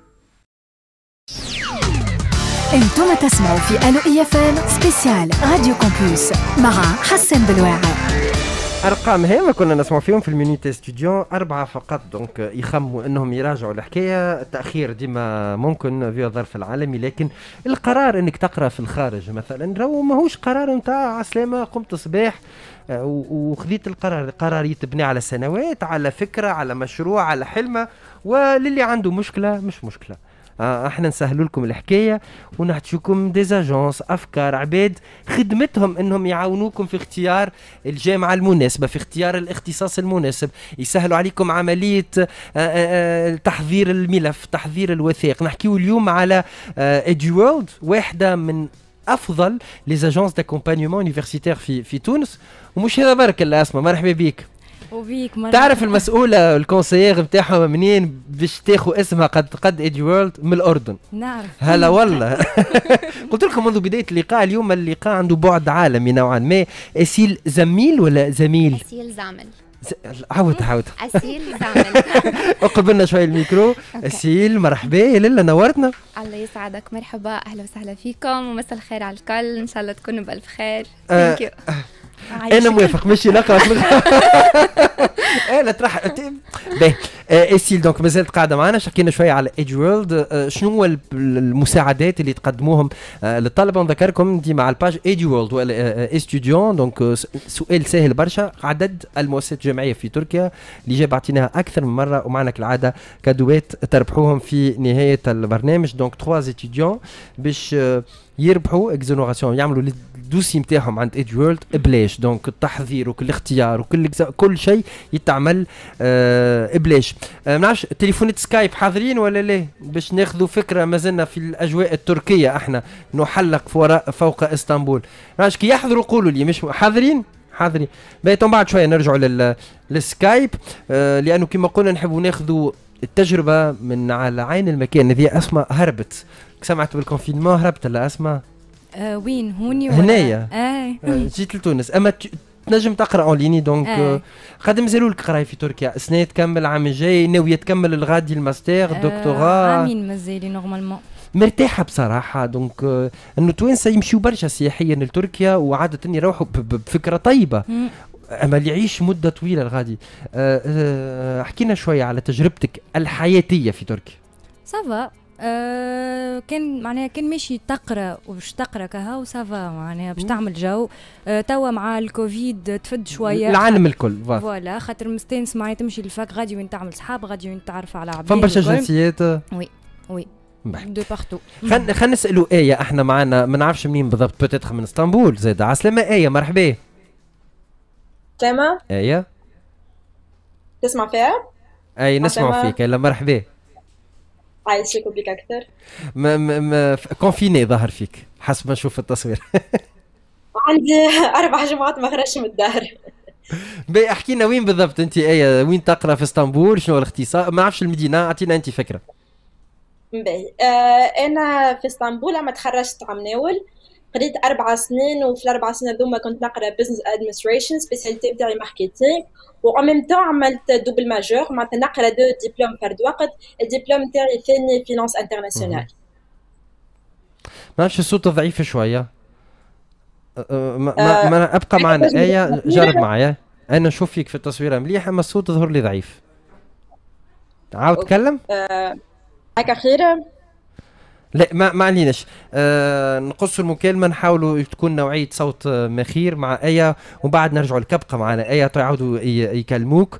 انتم تسمعوا في ألو إيفان سبيسيال راديو كومبوس مع حسن بلواعة. ارقام هما كنا نسمع فيهم في المينوت ستوديو 4 فقط. دونك يخموا انهم يراجعوا الحكايه. التاخير ديما ممكن في الظرف العالمي لكن القرار انك تقرا في الخارج مثلا راهو ماهوش قرار نتاع عسلامه قمت صباح وخذيت القرار يتبني على سنوات على فكره على مشروع على حلمه. وللي عنده مشكله مش مشكله احنا نسهلوا لكم الحكايه ونحكيكم ديزاجونس افكار عباد خدمتهم انهم يعاونوكم في اختيار الجامعه المناسبه في اختيار الاختصاص المناسب يسهلوا عليكم عمليه تحضير الملف تحضير الوثائق. نحكيو اليوم على EduWorld واحده من افضل لي زاجونس داكومبانيومون يونيفرسيتير في تونس. ومش هذا برك اللي اسمه مرحبا بيك. وبيك مرحبا. تعرف المسؤولة الكونسيير بتاعهم منين باش تاخذ اسمها قد EduWorld من الأردن. نعرف. هلا والله. قلت لكم منذ بداية اللقاء اليوم اللقاء عنده بعد عالمي نوعا ما. أسيل زميل ولا زميل؟ أسيل زعمل. عاود أسيل زعمل. اقبلنا شوي الميكرو. أسيل مرحبا يا ليلى نورتنا. الله يسعدك مرحبا أهلا وسهلا فيكم ومساء الخير على الكل إن شاء الله تكونوا بألف خير. انا موافق ماشي نقرا. لا تروح اسيل دونك مازالت قاعده معنا، حكينا شويه على ايدج وورلد. شنو هو المساعدات اللي تقدموهم للطلبه؟ نذكركم ديما على الباج ايدج وورلد ولا استوديون. دونك سؤال سهل برشا. عدد المؤسسات الجامعيه في تركيا اللي جاب عطيناها اكثر من مره، ومعنا كالعاده كادوات تربحوهم في نهايه البرنامج. دونك 3 ستوديون باش يربحوا اكزونوراسيون، يعملوا الدوسي نتاعهم عند ايدج وورلد بلاش. دونك التحضير وكل اختيار وكل شيء يتعمل بلاش. ما نعرفش تليفونات سكايب حاضرين ولا لا باش ناخذوا فكره؟ ما زلنا في الاجواء التركيه، احنا نحلق فوق اسطنبول. نعرفش كي يحضروا قولوا لي مش حاضرين. بيتهم بعد شويه نرجعوا للسكايب، لانه كما قلنا نحبوا ناخذوا التجربه من على عين المكان. هذه اسماء هربت، سمعت بالكونفينمون هربت لا اسماء؟ وين هوني هنايا جيت لتونس. اما تنجم تقرا اون ليني. دونك قد مازالوا لك قرايه في تركيا؟ سنه تكمل العام الجاي، ناويه تكمل الغادي الماستر الدكتوراه؟ عامين مازالي نورمالمون. مرتاحه بصراحه. دونك انه توانسه يمشيوا برشا سياحيا لتركيا، وعاده يروحوا بفكره طيبه. اما اللي يعيش مده طويله الغادي. احكينا شويه على تجربتك الحياتيه في تركيا. سافا كان معناها كان ماشي تقرا وباش تقرا كها وسافا، معناها باش تعمل جو. توا مع الكوفيد تفد شويه العالم الكل فوالا، خاطر مستانس معناها تمشي للفاك، غادي وين تعمل صحاب، غادي وين تعرف على عباد. فما برشا جنسيات. وي دو بارتو. خلينا نسالوا ايه. احنا معنا ما نعرفش منين بالضبط، بوتيتر من اسطنبول زاد. عسلامة ايه، مرحبا. سلامة ايه تسمع فيها؟ اي نسمع فيك. لا مرحبا. عايشك بك اكثر. كونفيني ظهر فيك حسب ما نشوف التصوير. عندي 4 جمعات ما خرجش من الدار. بي احكينا وين بالضبط انت ايه؟ وين تقرا في اسطنبول؟ شنو الاختصاص؟ ما نعرفش المدينه، اعطينا انت فكره. باهي انا في اسطنبول اما تخرجت عام ناول، قريت 4 سنين، وفي ال4 سنين هذوما كنت نقرا بزنس ادمنستريشن، سبيسياليتي بتاعي ماركتينغ، وأن ميم طون عملت دوبل ماجور، معناتها نقرا 2 دبلوم فرد وقت. الدبلوم تاعي الثاني فينانس انترناسيونال. ما نعرفش الصوت ضعيف شويه. ما ابقى معنا ايه، جرب معايا. انا نشوف فيك في التصويره مليح، اما الصوت ظهر لي ضعيف. عاود تكلم. هكا خير؟ لا ما عليناش. نقصوا المكالمه، نحاولوا تكون نوعيه صوت مخير مع ايه، وبعد نرجعوا لكبقه معنا ايه تعاودوا يكلموك.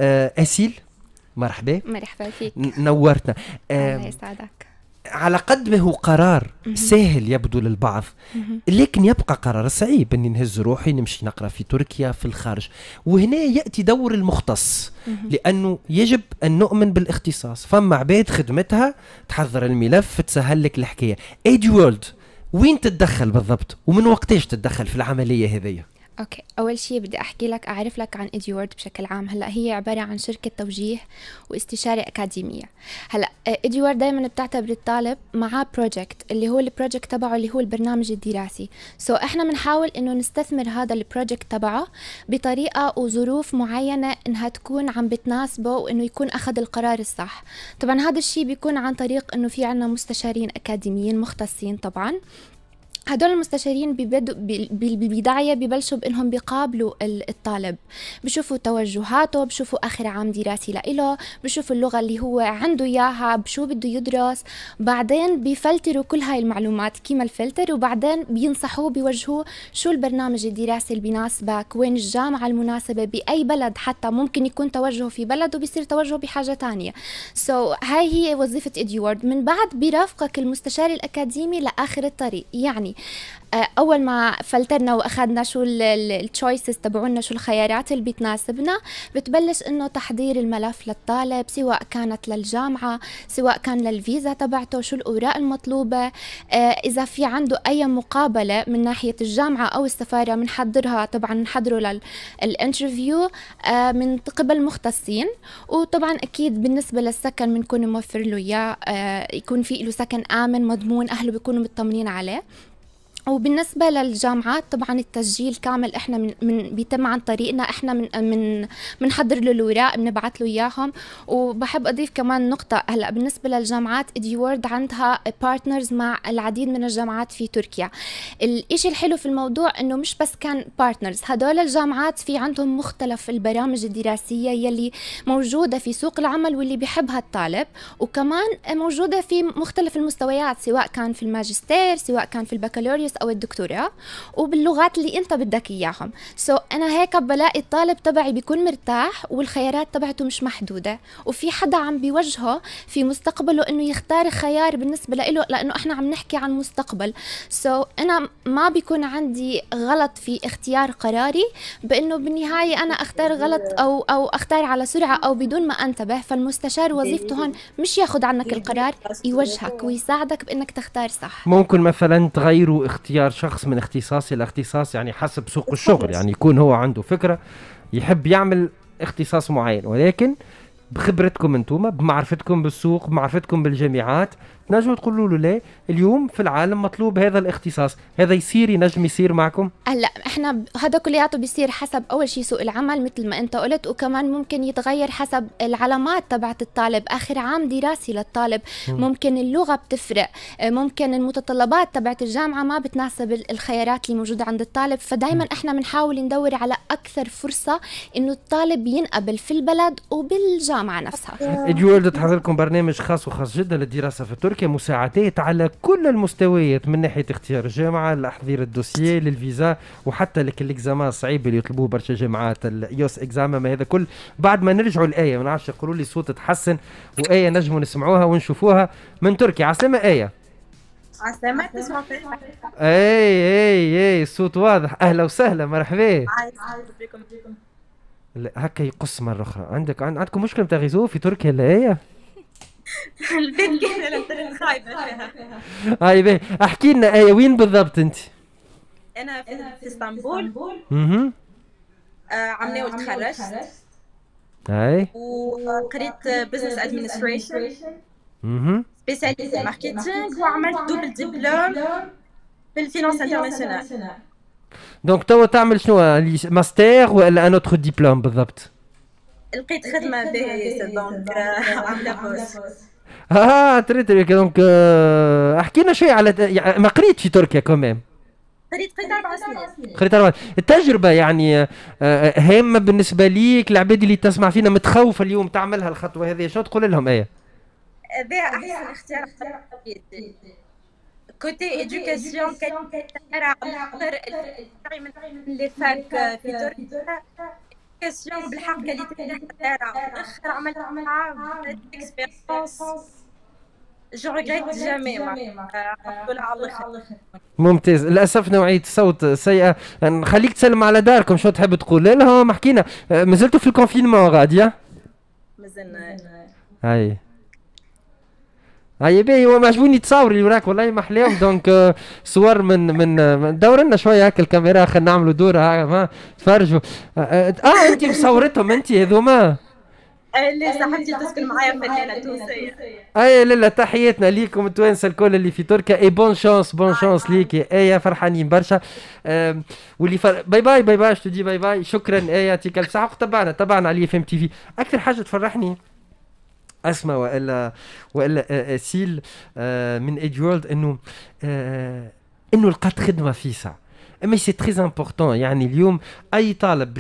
اسيل مرحبا. مرحبا فيك. نورتنا. الله يسعدك. على قد ما هو قرار سهل يبدو للبعض، لكن يبقى قرار صعيب اني نهز روحي نمشي نقرا في تركيا في الخارج. وهنا ياتي دور المختص، لانه يجب ان نؤمن بالاختصاص. فما عباد خدمتها تحضر الملف تسهل لك الحكايه. ايدج وورلد وين تتدخل بالضبط، ومن وقتاش تتدخل في العمليه هذه؟ اوكي، اول شيء بدي احكي لك اعرف لك عن ايدج وورلد بشكل عام. هلا هي عباره عن شركه توجيه واستشاره اكاديميه. هلا ايدج وورلد دائما بتعتبر الطالب معاه بروجكت، اللي هو البروجكت تبعه اللي هو البرنامج الدراسي. احنا بنحاول انه نستثمر هذا البروجكت تبعه بطريقه وظروف معينه انها تكون عم بتناسبه، وانه يكون اخذ القرار الصح. طبعا هذا الشيء بيكون عن طريق انه في عنا مستشارين اكاديميين مختصين. طبعا هدول المستشارين بالبداية ببلشوا بأنهم بيقابلوا الطالب، بشوفوا توجهاته، بشوفوا آخر عام دراسي لإله، بشوفوا اللغة اللي هو عنده إياها، بشو بده يدرس. بعدين بيفلتروا كل هاي المعلومات كيما الفلتر، وبعدين بينصحوه بيوجهوه شو البرنامج الدراسي اللي بيناسبك، وين الجامعة المناسبة بأي بلد. حتى ممكن يكون توجهه في بلد وبيصير توجهه بحاجة تانية. هاي هي وظيفة ايدج وورلد. من بعد بيرافقك المستشار الأكاديمي لآخر الطريق. يعني اول ما فلترنا واخذنا شو التشويسز تبعونا، شو الخيارات اللي بتناسبنا، بتبلش انه تحضير الملف للطالب، سواء كانت للجامعه، سواء كان للفيزا تبعته، شو الاوراق المطلوبه. اذا في عنده اي مقابله من ناحيه الجامعه او السفاره بنحضرها. طبعا بنحضره للانترفيو من قبل مختصين. وطبعا اكيد بالنسبه للسكن بنكون موفر له اياه، يكون في له سكن امن مضمون، اهله بيكونوا مطمنين عليه. وبالنسبة للجامعات طبعا التسجيل كامل احنا بيتم عن طريقنا، احنا بنحضر له الوراق بنبعث له اياهم. وبحب اضيف كمان نقطة، هلا بالنسبة للجامعات اديورد عندها بارتنرز مع العديد من الجامعات في تركيا. الاشي الحلو في الموضوع انه مش بس كان بارتنرز، هدول الجامعات في عندهم مختلف البرامج الدراسية يلي موجودة في سوق العمل واللي بيحبها الطالب، وكمان موجودة في مختلف المستويات سواء كان في الماجستير سواء كان في البكالوريوس او الدكتوراه، وباللغات اللي انت بدك اياهم. انا هيك بلاقي الطالب تبعي بيكون مرتاح والخيارات تبعته مش محدوده، وفي حدا عم بيوجهه في مستقبله انه يختار خيار بالنسبه له، لانه احنا عم نحكي عن مستقبل. انا ما بيكون عندي غلط في اختيار قراري بانه بالنهايه انا اختار غلط او اختار على سرعه او بدون ما انتبه. فالمستشار وظيفته هون مش ياخذ عنك القرار، يوجهك ويساعدك بانك تختار صح. ممكن مثلا تغيروا اختيار شخص من اختصاص الى اختصاص، يعني حسب سوق الشغل، يعني يكون هو عنده فكرة يحب يعمل اختصاص معين، ولكن بخبرتكم انتم، بمعرفتكم بالسوق، بمعرفتكم بالجامعات، تنجموا تقولوا له لا اليوم في العالم مطلوب هذا الاختصاص، هذا ينجم يصير معكم؟ هلا احنا هذا كلياته بيصير حسب اول شيء سوق العمل مثل ما انت قلت، وكمان ممكن يتغير حسب العلامات تبعت الطالب، اخر عام دراسي للطالب، ممكن اللغه بتفرق، ممكن المتطلبات تبعت الجامعه ما بتناسب الخيارات اللي موجوده عند الطالب. فدائما احنا بنحاول ندور على اكثر فرصه انه الطالب ينقبل في البلد وبالجامعه نفسها. اديورد تحضر لكم برنامج خاص وخاص جدا للدراسه في تركيا، مساعدات على كل المستويات من ناحيه اختيار الجامعه، لتحضير الدوسييه، للفيزا، وحتى لك الاكزامان الصعيب اللي يطلبوه برشا جامعات، الايوس اكزامان. ما هذا كل بعد ما نرجعوا الايه، ما نعرفش يقولوا لي صوت تحسن، وايه نجموا نسمعوها ونشوفوها من تركيا. عسلامة ايه؟ عسلامة، تسمع فيا؟ اي الصوت واضح. اهلا وسهلا، مرحبا. بكم. هكا يقص مره اخرى. عندكم مشكله نتاع غيزو في تركيا ولا ايه؟ البيت كامل الانترنت خايبه فيها. هاي باهي، احكي لنا ايه وين بالضبط انت؟ انا في اسطنبول. عام ناول تخرجت. هاي. وقريت بزنس ادمنستريشن. سبيسياليتي ماركتينغ، وعملت دوبل دبلوم في الفينانس انترناسيونال. دونك توا تعمل شنو، ماستر ولا ان اوتر ديبلوم بالضبط؟ لقيت خدمه باهيه دونك عامله بوس. تري دونك احكي لنا شويه على ما قريت في تركيا كمان. قريت 4 سنين. قريت 4 التجربه يعني هامه بالنسبه ليك؟ العباد اللي تسمع فينا متخوفه اليوم تعملها الخطوه هذه، شنو تقول لهم ايه؟ هذا احسن اختيار حياتي. كوتي ايدوكاسيون كتقرا على من لي فاك في تركيا. ايدوكاسيون بالحق كاليتي تاعها اخر عملت معاه اكسبيريونس جو ريغريت جامي نقولها على الاخر. ممتاز. للاسف نوعيه الصوت سيئه، نخليك تسلم على داركم. شو تحب تقول لهم؟ حكينا مازلتوا في الكونفينمون غاديه؟ مازلنا. هاي باهي. هو معجبوني تصاوري اللي وراك والله ما احلاهم. دونك صور من دور لنا شويه هكا الكاميرا، خلينا نعملوا دوره ما تفرجوا. انت مصورتهم انت هذوما؟ اللي صاحبتي تسكن معايا فنانه تونسيه. لا تحياتنا ليكم التوانسه الكل اللي في تركيا. اي بون شانس ليكي ايه، فرحانين برشا. واللي باي باي تدي باي باي. شكرا ايه، يعطيك الف صحه. تبعنا على FM TV. اكثر حاجه تفرحني اسمع والا سيل من اديورد انه لقات خدمه فيسع. اما سي تري امبورطون. يعني اليوم اي طالب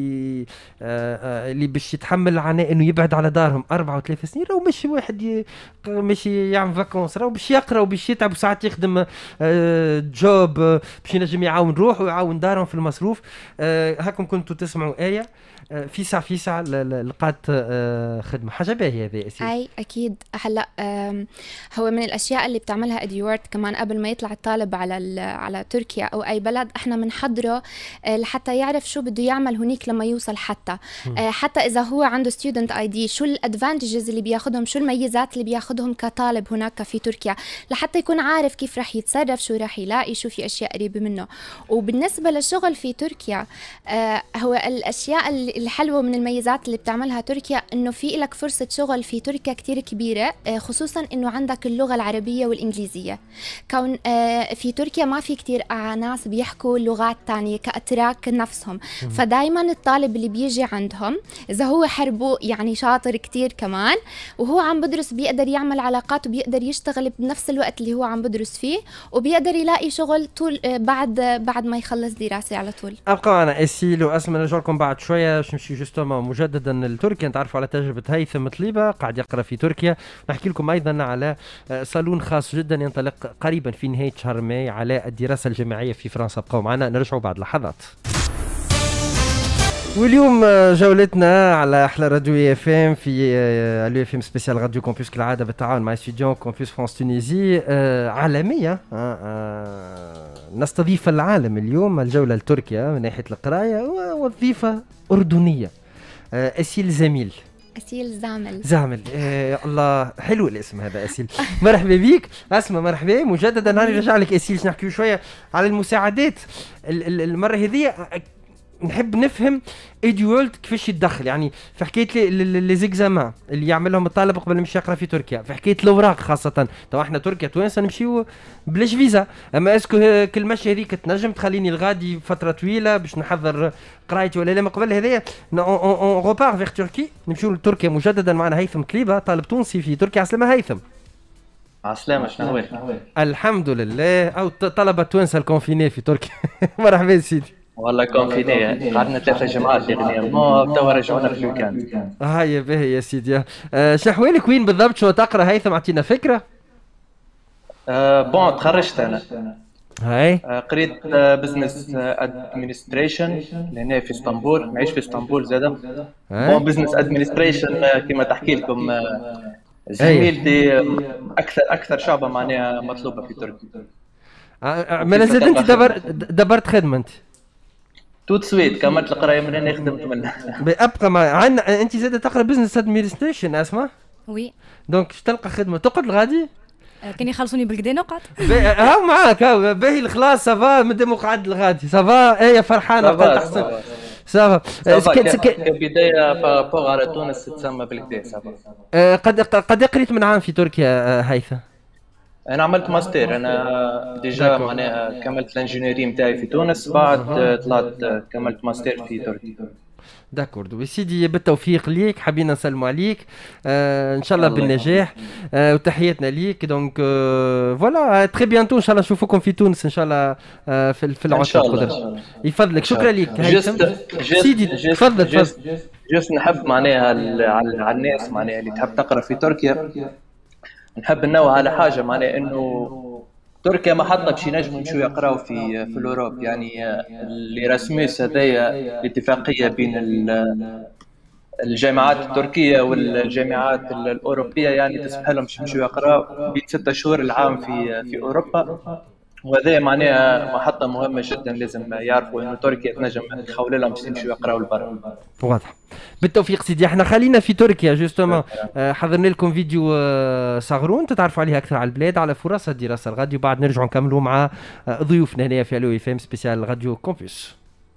اللي باش يتحمل العناء انه يبعد على دارهم 4 و3 سنين، راهو ماشي واحد ماشي يعمل فاكونس، راهو باش يقرا وباش يتعب وساعات يخدم جوب باش ينجم يعاون روحه ويعاون دارهم في المصروف. هاكم كنتوا تسمعوا آية فيسع لقات خدمه. حاجه باهيه هذه اساسا. اي اكيد. هلا هو من الاشياء اللي بتعملها اديورد كمان قبل ما يطلع الطالب على تركيا او اي بلد، احنا بنحضره لحتى يعرف شو بده يعمل هنيك لما يوصل. حتى اذا هو عنده ستودنت اي دي، شو الادفانتجز اللي بياخذهم، شو الميزات اللي بياخذهم كطالب هناك في تركيا، لحتى يكون عارف كيف راح يتصرف، شو راح يلاقي، شو في اشياء قريبه منه. وبالنسبه للشغل في تركيا، هو الاشياء اللي الحلوة من الميزات اللي بتعملها تركيا إنه في لك فرصة شغل في تركيا كتير كبيرة، خصوصا إنه عندك اللغة العربية والإنجليزية. كون في تركيا ما في كتير ناس بيحكوا لغات تانية كأتراك نفسهم، فدايما الطالب اللي بيجي عندهم إذا هو حربه يعني شاطر كتير كمان وهو عم بدرس بيقدر يعمل علاقات وبيقدر يشتغل بنفس الوقت اللي هو عم بدرس فيه، وبيقدر يلاقي شغل طول بعد ما يخلص دراسة على طول. ابقى معنا اسيل واسماء، نرجع لكم بعد شويه باش نمشي جوستومون مجددا لتركيا، نتعرفوا على تجربه هيثم طليبه قاعد يقرا في تركيا، نحكي لكم ايضا على صالون خاص جدا ينطلق قريبا في نهايه شهر ماي على الدراسه الجامعيه في فرنسا. ابقوا معنا نرجعوا بعد لحظات. واليوم جولتنا على احلى راديو اف ام في اليو اف ام سبيسيال راديو كومبوس كالعاده بالتعاون مع ستوديون كومبوس فرانس تونيزي عالميه. نستضيف العالم اليوم، الجوله لتركيا من ناحيه القرايه ووظيفه اردنيه. اسيل زميل، أسيل زامل. الله حلو الاسم هذا اسيل. مرحبا بيك. اسمع مرحبا مجددا. انا نرجع لك اسيل نحكي شويه على المساعدات المره هذه. نحب نفهم ايديولد كيفاش يتدخل، يعني في حكايه لي زيكزامان اللي يعملهم الطالب قبل ما يمشي يقرا في تركيا، في حكايه الاوراق خاصه. تو احنا تركيا توانسه نمشيو بلاش فيزا، اما اسكو كل مشي هذيك تنجم تخليني الغادي فتره طويله باش نحضر قرايتي ولا لا؟ من قبل هذايا اون روبار فيغ تركي، نمشيو لتركيا مجددا. معنا هيثم طليبه طالب تونسي في تركيا. عسلامة هيثم. عسلامة، شنو الحمد لله. او طلبه توانسه الكونفيني في تركيا. مرحبا سيدي. والله كونفيني قعدنا 3 جمعات ما توا رجعونا في الويكاند. هيا باهي يا سيدي. شحوالك وين بالضبط؟ شو تقرا هيثم؟ اعطينا فكره. بون تخرجت انا. هاي قريت بزنس ادمنستريشن لهنا في اسطنبول، نعيش في اسطنبول زاده. بون بزنس ادمنستريشن كما تحكي لكم زميلتي اكثر شعبه معناها مطلوبه في تركيا. ما زاد انت دبرت خدمه انت؟ توت سويت كملت القرايه من هنا خدمت منها. ابقى مع عندنا انت زاد تقرا بزنس ادمنستريشن اسمع؟ وي. دونك اش تلقى خدمه تقعد الغادي؟ كان يخلصوني بالكدا نقعد. هاو معاك هاو باهي الخلاص سافا مادام قعد الغادي سافا. ايه فرحانه قلت احسن سافا. كبدايه بابور على تونس تسمى بالكدا سافا. قد قريت من عام في تركيا هيثم؟ انا عملت ماستر، انا ديجا معناها كملت الانجينيري نتاعي في تونس، بعد طلعت كملت ماستر في تركيا. داكورد وسيدي بالتوفيق ليك، حبينا نسلموا عليك ان شاء الله بالنجاح وتحياتنا ليك. دونك فوالا تري بيانتو ان شاء الله نشوفكم في تونس ان شاء الله في العطله القدر يفضلك. شكرا لك هيثم. سيدي تفضل. جست نحب معناها على الناس معناها اللي تحب تقرا في تركيا، نحب ننوه على حاجه معناها انه تركيا محطه باش ينجموا يمشوا يقراو في الاوروب. يعني الإيراسموس هذايا الاتفاقيه بين الجامعات التركيه والجامعات الاوروبيه، يعني تسمح لهم باش يمشوا يقراو بين 6 شهور العام في اوروبا. وهذا معناها محطه مهمه جدا، لازم يعرفوا انه تركيا تنجم تخول لهم باش يمشوا يقراو لبرا. واضح. بالتوفيق سيدي. احنا خلينا في تركيا جوستومون، حضرنا لكم فيديو صغرون تتعرفوا عليه اكثر على البلاد، على فرص الدراسه الغادي، وبعد نرجعوا نكملوا مع ضيوفنا هنا في الو اف ام سبيسيال راديو كومبوس.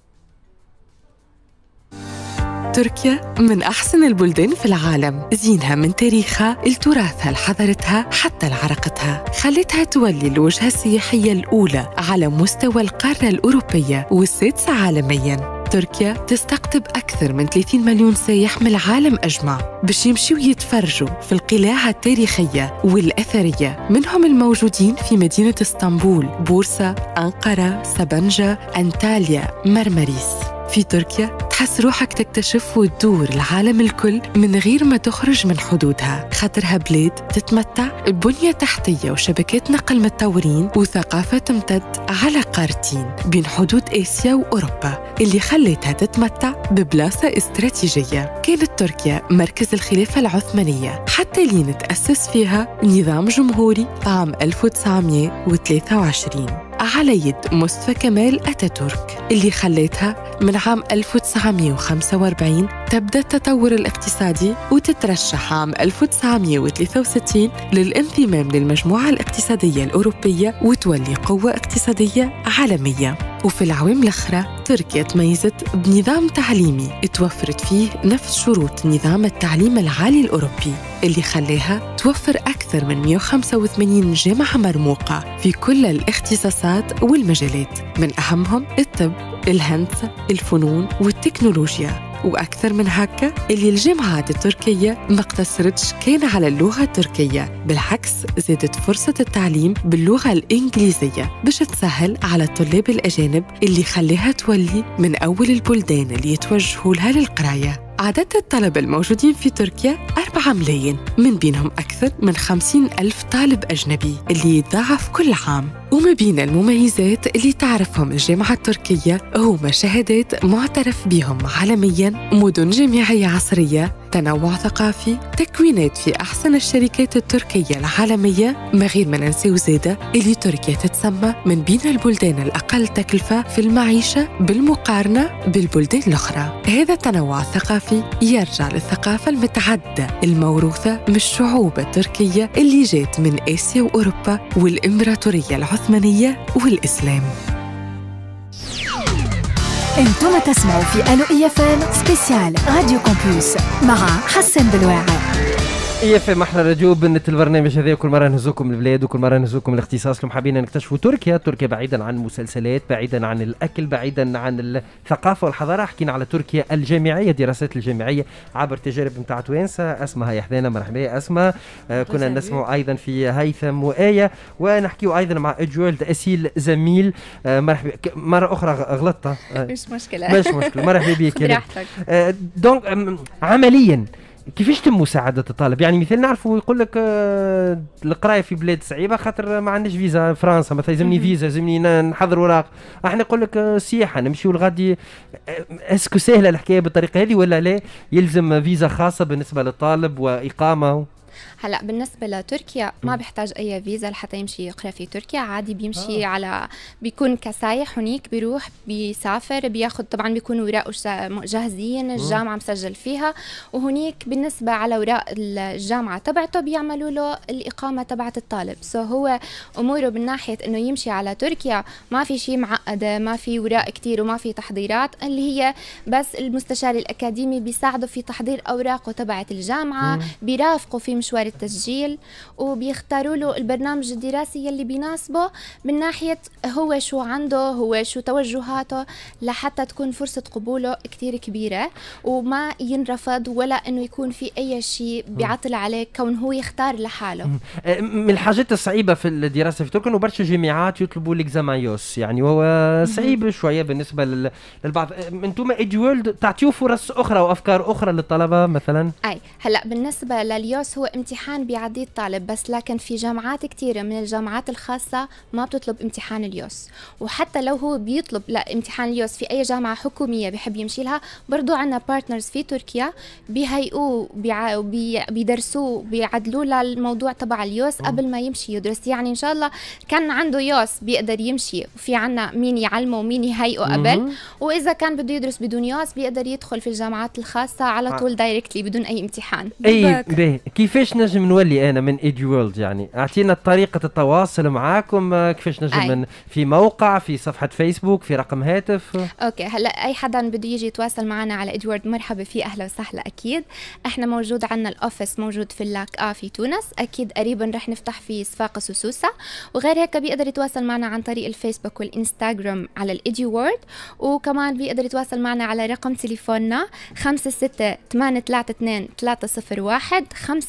تركيا من أحسن البلدان في العالم، زينها من تاريخها لتراثها لحضارتها حتى لعراقتها، خلتها تولي الوجهة السياحية الأولى على مستوى القارة الأوروبية والسادسة عالمياً. تركيا تستقطب أكثر من 30 مليون سائح من العالم أجمع باش يمشيوا يتفرجوا في القلاع التاريخية والأثرية، منهم الموجودين في مدينة اسطنبول، بورصة، أنقرة، سبنجة، أنطاليا، مرمريس. في تركيا تحس روحك تكتشف وتدور العالم الكل من غير ما تخرج من حدودها، خاطرها بلاد تتمتع ببنية تحتية وشبكات نقل متطورين وثقافة تمتد على قارتين بين حدود آسيا وأوروبا، اللي خلتها تتمتع ببلاصة استراتيجية. كانت تركيا مركز الخلافة العثمانية حتى لين تأسس فيها نظام جمهوري عام 1923 على يد مصطفى كمال أتاتورك، اللي خلتها من عام 1945 تبدأ التطور الاقتصادي وتترشح عام 1963 للانضمام للمجموعة الاقتصادية الأوروبية وتولي قوة اقتصادية عالمية. وفي العوام الأخرى تركيا تميزت بنظام تعليمي توفرت فيه نفس شروط نظام التعليم العالي الأوروبي اللي خلاها توفر أكثر من 185 جامعة مرموقة في كل الاختصاصات والمجالات، من أهمهم الطب، الهندسة، الفنون والتكنولوجيا. وأكثر من هكا اللي الجامعات التركية ما اقتصرتش كان على اللغة التركية، بالعكس زادت فرصة التعليم باللغة الإنجليزية باش تسهل على الطلاب الأجانب اللي خلاها تولي من أول البلدان اللي يتوجهوا لها للقراية. عدد الطلبة الموجودين في تركيا 4 ملايين، من بينهم أكثر من 50,000 طالب أجنبي اللي يتضاعف كل عام. وما بين المميزات اللي تعرفهم الجامعة التركية هما شهادات معترف بهم عالمياً، مدن جامعية عصرية، تنوع ثقافي، تكوينات في أحسن الشركات التركية العالمية، ما غير ما ننساو زادة اللي تركيا تتسمى من بين البلدان الأقل تكلفة في المعيشة بالمقارنة بالبلدان الأخرى. هذا التنوع الثقافي يرجع للثقافة المتعددة الموروثة من الشعوب التركية اللي جات من آسيا وأوروبا والإمبراطورية العثمانية والإسلام. انتم تسمعوا في أنو إيفان سبيسيال راديو كومبوس مع حسن بالواعي. EFM احلى راديو. بنت البرنامج هذا كل مره نهزوكم البلاد وكل مره نهزوكم الاختصاص لهم حابين نكتشفوا تركيا بعيدا عن المسلسلات، بعيدا عن الاكل، بعيدا عن الثقافه والحضاره. حكينا على تركيا الجامعيه، الدراسات الجامعيه عبر تجارب نتاع توانسه. اسمها هي حدانا، مرحبا اسماء. كنا نسمعوا ايضا في هيثم وايه، ونحكيوا ايضا مع اجوالد اسيل زميل. مرحبا مره اخرى غلطت، مش مشكله مرحبا بك. دونك عمليا كيفاش تم مساعدة الطالب؟ يعني مثال نعرفوا يقول لك القراية في بلاد صعيبة خاطر ما عندناش فيزا. فرنسا مثلا يلزمني فيزا، يلزمني نحضر وراق. احنا نقول لك سياحة نمشيو لغادي. اسكو سهلة الحكاية بالطريقة هذه ولا لا يلزم فيزا خاصة بالنسبة للطالب وإقامة؟ هلا بالنسبه لتركيا ما بيحتاج اي فيزا لحتى يمشي يقرا في تركيا، عادي بيمشي على بيكون كسايح هنيك، بيروح بيسافر، بياخذ طبعا بيكونوا اوراقه جاهزين، الجامعه مسجل فيها، وهنيك بالنسبه على اوراق الجامعه تبعته بيعملوا له الاقامه تبعت الطالب. هو اموره من ناحيه انه يمشي على تركيا ما في شيء معقده، ما في اوراق كثير وما في تحضيرات، اللي هي بس المستشار الاكاديمي بيساعده في تحضير اوراقه تبعت الجامعه، بيرافقه في مشوار التسجيل، وبيختاروا له البرنامج الدراسي اللي بيناسبه من ناحية هو شو عنده، هو شو توجهاته، لحتى تكون فرصة قبوله كتير كبيرة وما ينرفض ولا انه يكون في اي شيء بيعطل عليه كون هو يختار لحاله. من الحاجات الصعيبة في الدراسة في تركيا انه برشا جامعات يطلبوا الاكزامان يوس، يعني وهو صعيب شوية بالنسبة للبعض. انتم ايديولد تعطيوا فرص اخرى وافكار اخرى للطلبة مثلا؟ اي هلا بالنسبة لليوس هو امتحان بيعديه الطالب بس، لكن في جامعات كثيرة من الجامعات الخاصة ما بتطلب امتحان اليوس، وحتى لو هو بيطلب امتحان اليوس في أي جامعة حكومية بيحب يمشي لها، برضو عنا بارتنرز في تركيا بيهيئوه بيدرسوه بيعدلوا له الموضوع تبع اليوس قبل ما يمشي يدرس. يعني إن شاء الله كان عنده يوس بيقدر يمشي، وفي عنا مين يعلمه ومين يهيئه قبل، وإذا كان بده يدرس بدون يوس بيقدر يدخل في الجامعات الخاصة على طول دايركتلي بدون أي امتحان. أي كيفاش نجم نولي انا من ايدي وورلد؟ يعني اعطينا طريقه التواصل معاكم، كيفاش نجم في موقع، في صفحه فيسبوك، في رقم هاتف؟ اوكي هلا اي حدا بده يجي يتواصل معنا على ادوارد مرحبا فيه، اهلا وسهلا. اكيد احنا موجود عندنا الاوفيس موجود في اللاك في تونس، اكيد قريبا رح نفتح في صفاقس وسوسه، وغير هيك بيقدر يتواصل معنا عن طريق الفيسبوك والانستغرام على الادوارد، وكمان بيقدر يتواصل معنا على رقم تليفوننا 56-832-301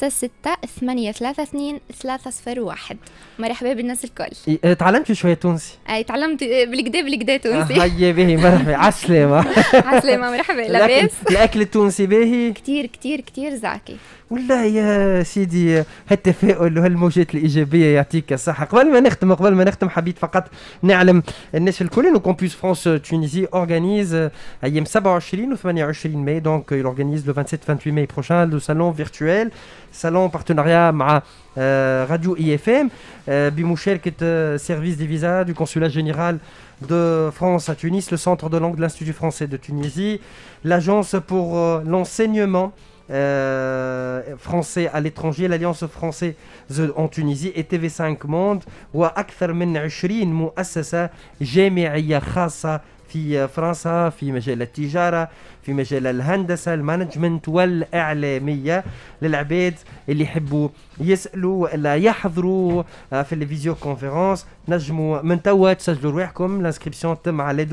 56-832-301. مرحبا بالناس الكل. تعلمت شويه تونسي؟ اي تعلمت بالكدا تونسي. هيا باهي مرحبا. عسلامة. عسلامة مرحبا. لاباس؟ الاكل التونسي باهي كتير كتير كتير زاكي والله يا سيدي. هالتفاؤل وهالموجات الإيجابية يعطيك الصحة. قبل ما نختم حبيت فقط نعلم الناس الكل إنه كومبوس فرانس تونيزي organise أيام 27 و 28 ماي، donc il organise le 27-28 mai prochain le salon virtuel, salon partenariat مع راديو EFM بمشاركة service des visas du consulat général de France à Tunis, le centre de langue de l'Institut français de Tunisie, l'agence pour l'enseignement français à l'étranger, l'Alliance française en Tunisie et TV5 Monde وأكثر من 20 مؤسسة جامعية خاصة في فرنسا في مجال التجارة في مجال الهندسة المانجمنت والإعلامية للعباد اللي يحبوا يسألوا ولا يحضروا في الفيديو كونفرنس نجموا من توا تسجلوا رواحكم الانسكريبسيون تم على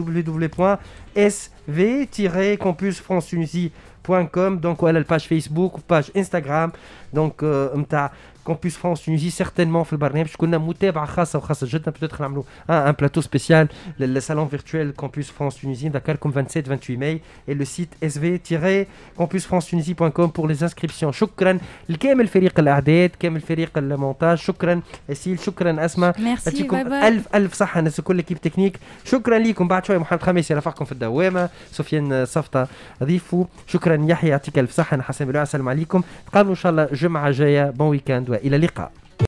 www.sv-campusfrancetunisie.com donc ولا الباج فيسبوك وباج انستغرام donc متاع Campus France Tunisie certainement في البرنامج كنا متابعة خاصة وخاصة جدا peut-être نعملوا un plateau spécial le salon virtuel Campus France Tunisie نذكركم 27-28 mai et le site sv-campusfrancetunisie.com pour les inscriptions شكرا لكامل فريق الإعداد كامل فريق المونتاج شكرا أسيل شكرا أسماء يعطيكم ألف صحة الناس كل كيب تكنيك شكرا لكم بعد شوية محمد خميس يرافقكم في الدوامة سفيان صفطة ضيفوا شكرا يحيى يعطيك ألف صحة أنا حسن بلوع السلام عليكم تقابلوا إن شاء الله جمعة جاية بون ويكاند وإلى اللقاء